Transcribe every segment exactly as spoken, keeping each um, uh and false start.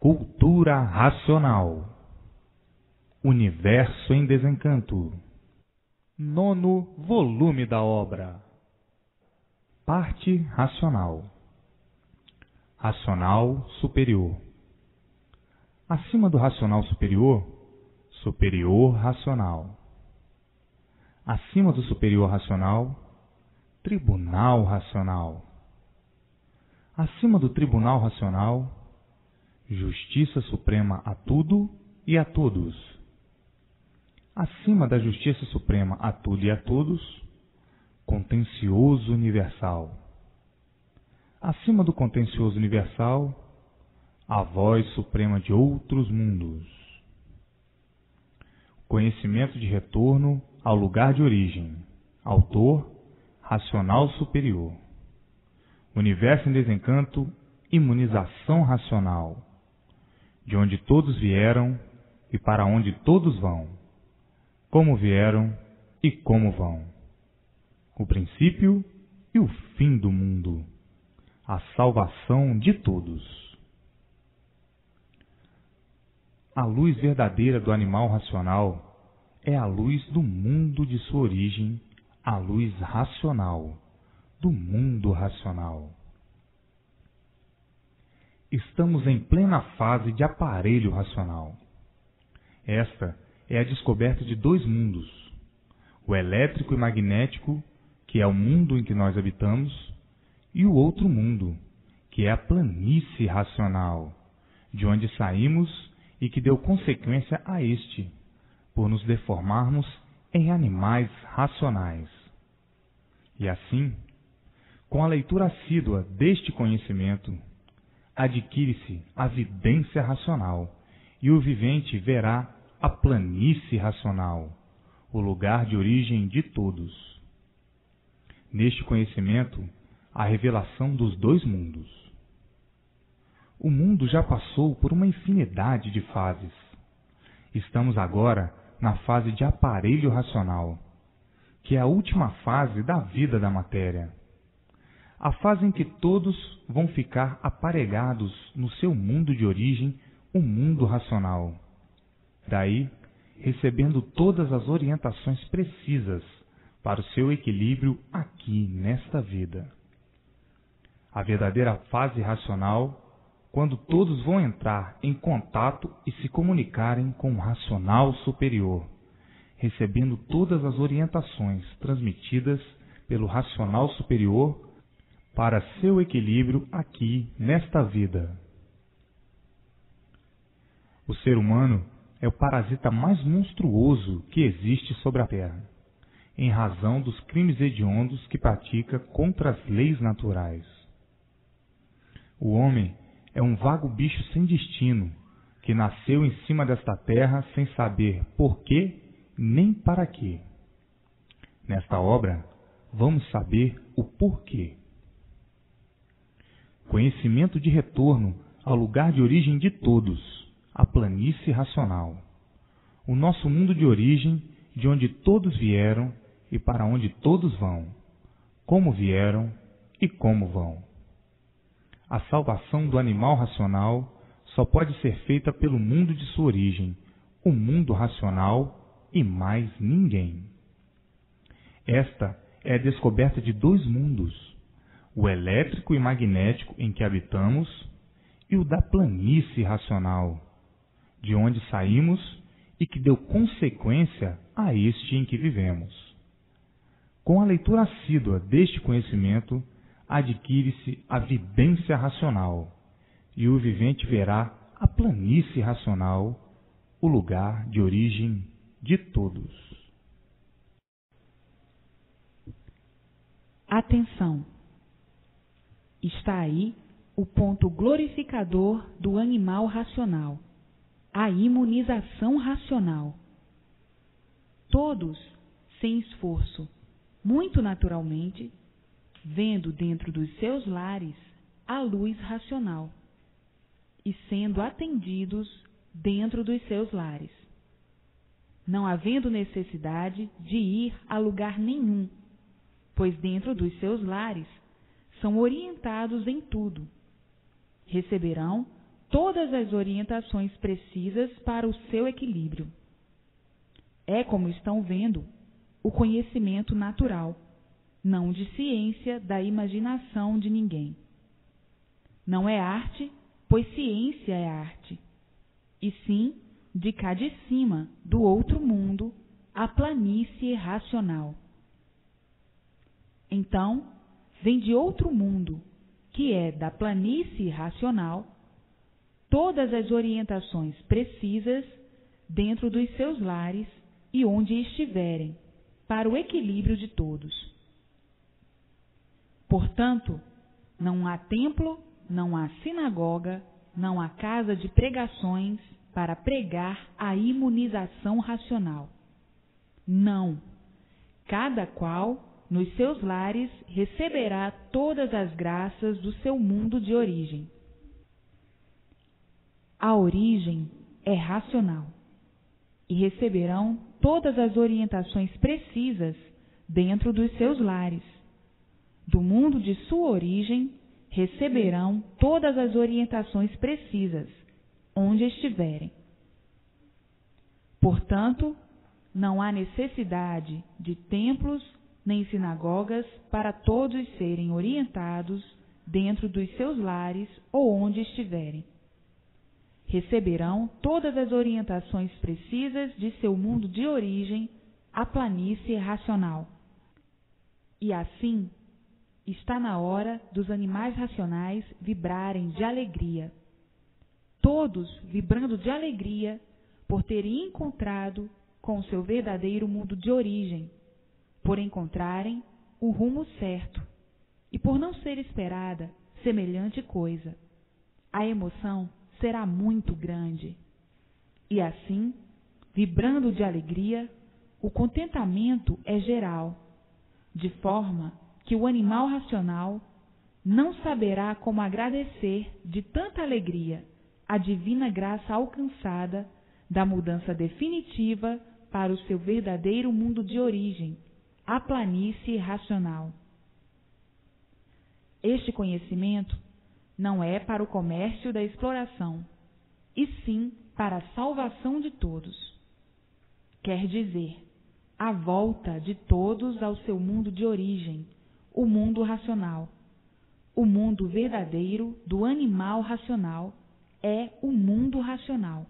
Cultura racional. Universo em desencanto. Nono volume da obra. Parte racional. Racional superior. Acima do racional superior, superior racional. Acima do superior racional, tribunal racional. Acima do tribunal racional, justiça suprema a tudo e a todos. Acima da justiça suprema a tudo e a todos, contencioso universal. Acima do contencioso universal, a voz suprema de outros mundos. Conhecimento de retorno ao lugar de origem. Autor, racional superior. Universo em desencanto, imunização racional. De onde todos vieram e para onde todos vão. Como vieram e como vão. O princípio e o fim do mundo. A salvação de todos. A luz verdadeira do animal racional é a luz do mundo de sua origem, a luz racional, do mundo racional. Estamos em plena fase de aparelho racional. Esta é a descoberta de dois mundos, o elétrico e magnético, que é o mundo em que nós habitamos, e o outro mundo, que é a planície racional, de onde saímos e que deu consequência a este, por nos deformarmos em animais racionais. E assim, com a leitura assídua deste conhecimento, adquire-se a vidência racional, e o vivente verá a planície racional, o lugar de origem de todos. Neste conhecimento, a revelação dos dois mundos. O mundo já passou por uma infinidade de fases. Estamos agora na fase de aparelho racional, que é a última fase da vida da matéria. A fase em que todos vão ficar aparelhados no seu mundo de origem, o mundo racional. Daí, recebendo todas as orientações precisas para o seu equilíbrio aqui nesta vida. A verdadeira fase racional, quando todos vão entrar em contato e se comunicarem com o racional superior, recebendo todas as orientações transmitidas pelo racional superior para seu equilíbrio aqui nesta vida. O ser humano é o parasita mais monstruoso que existe sobre a Terra, em razão dos crimes hediondos que pratica contra as leis naturais. O homem é um vago bicho sem destino, que nasceu em cima desta terra sem saber por quê nem para quê. Nesta obra, vamos saber o porquê. Conhecimento de retorno ao lugar de origem de todos, a planície racional. O nosso mundo de origem, de onde todos vieram e para onde todos vão. Como vieram e como vão. A salvação do animal racional só pode ser feita pelo mundo de sua origem, o mundo racional e mais ninguém. Esta é a descoberta de dois mundos, o elétrico e magnético em que habitamos e o da planície racional, de onde saímos e que deu consequência a este em que vivemos. Com a leitura assídua deste conhecimento, adquire-se a vidência racional, e o vivente verá a planície racional, o lugar de origem de todos. Atenção! Está aí o ponto glorificador do animal racional, a imunização racional. Todos, sem esforço, muito naturalmente, vendo dentro dos seus lares a luz racional e sendo atendidos dentro dos seus lares, não havendo necessidade de ir a lugar nenhum, pois dentro dos seus lares são orientados em tudo. Receberão todas as orientações precisas para o seu equilíbrio. É, como estão vendo, o conhecimento natural, não de ciência da imaginação de ninguém. Não é arte, pois ciência é arte, e sim de cá de cima, do outro mundo, a planície racional. Então, vem de outro mundo, que é da planície racional, todas as orientações precisas dentro dos seus lares e onde estiverem, para o equilíbrio de todos. Portanto, não há templo, não há sinagoga, não há casa de pregações para pregar a imunização racional. Não. Cada qual, nos seus lares, receberá todas as graças do seu mundo de origem. A origem é racional, e receberão todas as orientações precisas dentro dos seus lares. Do mundo de sua origem, receberão todas as orientações precisas, onde estiverem. Portanto, não há necessidade de templos nem sinagogas para todos serem orientados dentro dos seus lares ou onde estiverem. Receberão todas as orientações precisas de seu mundo de origem, a planície racional. E assim, está na hora dos animais racionais vibrarem de alegria. Todos vibrando de alegria por terem encontrado com o seu verdadeiro mundo de origem, por encontrarem o rumo certo e por não ser esperada semelhante coisa. A emoção será muito grande. E assim, vibrando de alegria, o contentamento é geral, de forma que o animal racional não saberá como agradecer de tanta alegria a divina graça alcançada da mudança definitiva para o seu verdadeiro mundo de origem, a planície racional. Este conhecimento não é para o comércio da exploração, e sim para a salvação de todos. Quer dizer, a volta de todos ao seu mundo de origem, o mundo racional. O mundo verdadeiro do animal racional é o mundo racional.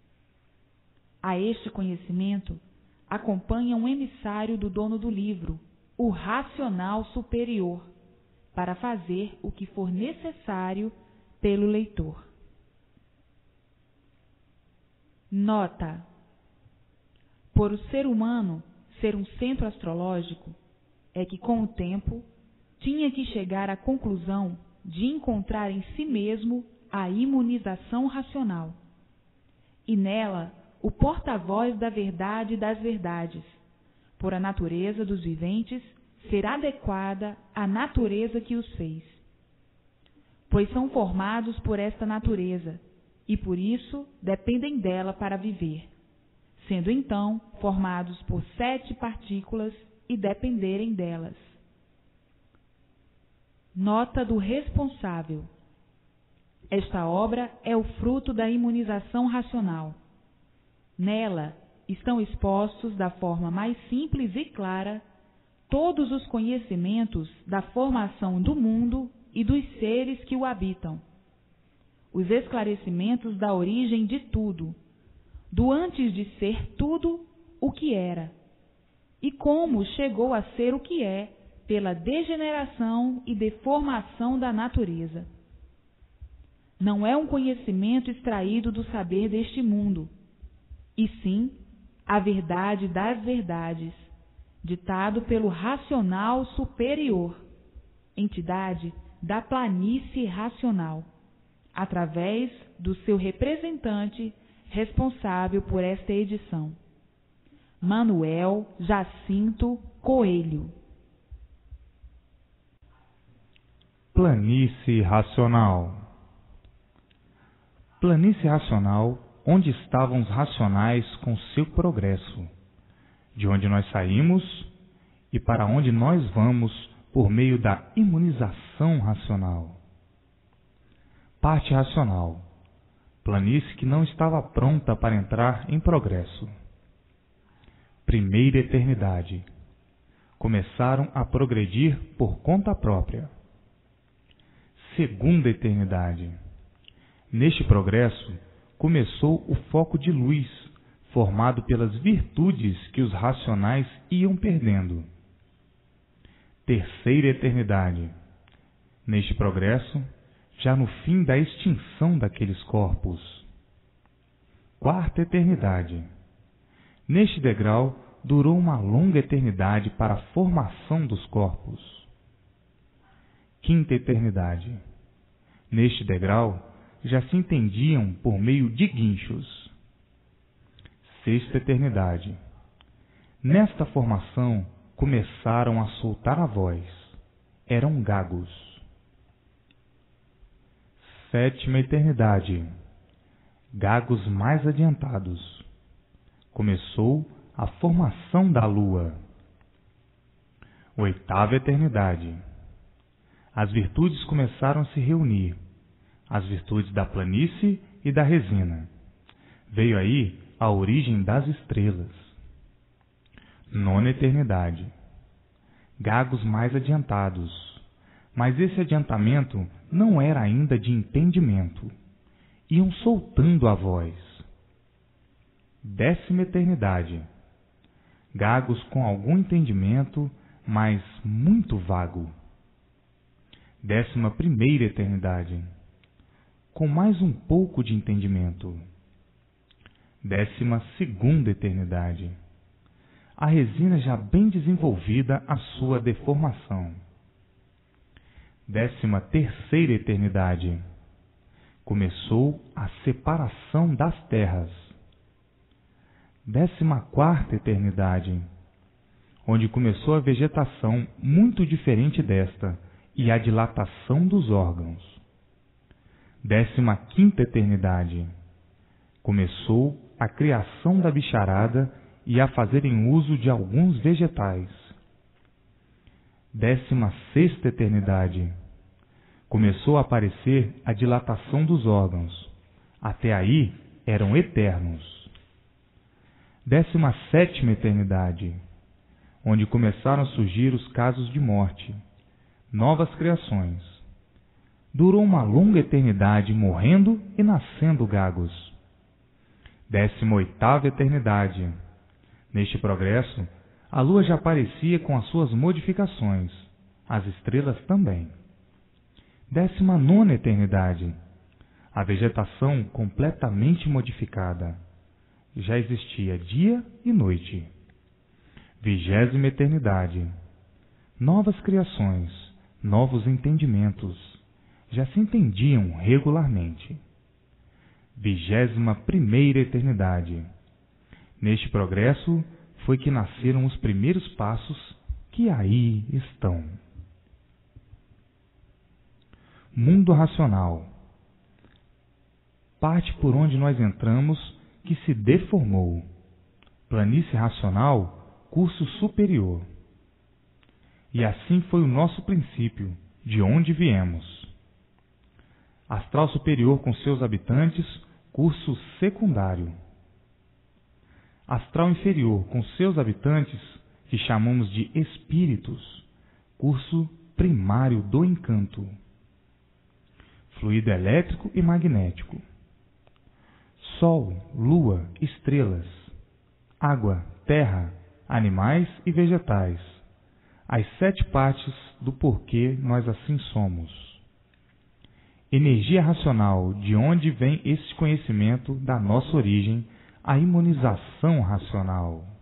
A este conhecimento acompanha um emissário do dono do livro, o racional superior, para fazer o que for necessário pelo leitor. Nota: por o ser humano ser um centro astrológico, é que com o tempo tinha que chegar à conclusão de encontrar em si mesmo a imunização racional, e nela o porta-voz da verdade das verdades, por a natureza dos viventes ser adequada à natureza que os fez. Pois são formados por esta natureza, e por isso dependem dela para viver, sendo então formados por sete partículas e dependerem delas. Nota do responsável. Esta obra é o fruto da imunização racional. Nela estão expostos da forma mais simples e clara todos os conhecimentos da formação do mundo e dos seres que o habitam, os esclarecimentos da origem de tudo, do antes de ser tudo o que era, e como chegou a ser o que é pela degeneração e deformação da natureza. Não é um conhecimento extraído do saber deste mundo, e sim a verdade das verdades, ditado pelo racional superior, entidade da planície racional, através do seu representante responsável por esta edição, Manuel Jacinto Coelho. Planície racional. Planície racional, onde estavam os racionais com seu progresso, de onde nós saímos e para onde nós vamos por meio da imunização racional. Parte racional, planície que não estava pronta para entrar em progresso. Primeira eternidade. Começaram a progredir por conta própria. Segunda eternidade. Neste progresso, começou o foco de luz, formado pelas virtudes que os racionais iam perdendo. Terceira eternidade. Neste progresso, já no fim da extinção daqueles corpos. Quarta eternidade. Neste degrau, durou uma longa eternidade para a formação dos corpos. Quinta eternidade. Neste degrau, já se entendiam por meio de guinchos. Sexta eternidade. Nesta formação, começaram a soltar a voz. Eram gagos. Sétima eternidade. Gagos mais adiantados. Começou a formação da lua. Oitava eternidade. As virtudes começaram a se reunir. As virtudes da planície e da resina. Veio aí a origem das estrelas. Nona eternidade. Gagos mais adiantados. Mas esse adiantamento não era ainda de entendimento. Iam soltando a voz. Décima eternidade. Gagos com algum entendimento, mas muito vago. Décima primeira eternidade. Com mais um pouco de entendimento. Décima segunda eternidade. A resina já bem desenvolvida a sua deformação. Décima terceira eternidade. Começou a separação das terras. Décima quarta eternidade. Onde começou a vegetação muito diferente desta e a dilatação dos órgãos. Décima quinta eternidade. Começou a criação da bicharada e a fazerem uso de alguns vegetais. Décima sexta eternidade. Começou a aparecer a dilatação dos órgãos. Até aí eram eternos. Décima sétima eternidade. Onde começaram a surgir os casos de morte. Novas criações. Durou uma longa eternidade morrendo e nascendo gagos. Décima oitava eternidade. Neste progresso, a lua já aparecia com as suas modificações, as estrelas também. Décima nona eternidade. A vegetação completamente modificada. Já existia dia e noite. Vigésima eternidade. Novas criações, novos entendimentos. Já se entendiam regularmente. Vigésima primeira eternidade. Neste progresso foi que nasceram os primeiros passos que aí estão. Mundo racional. Parte por onde nós entramos que se deformou. Planície racional, curso superior. E assim foi o nosso princípio, de onde viemos. Astral superior com seus habitantes, curso secundário. Astral inferior com seus habitantes, que chamamos de espíritos, curso primário do encanto. Fluido elétrico e magnético. Sol, lua, estrelas, água, terra, animais e vegetais. As sete partes do porquê nós assim somos. Energia racional, de onde vem esse conhecimento da nossa origem, a imunização racional.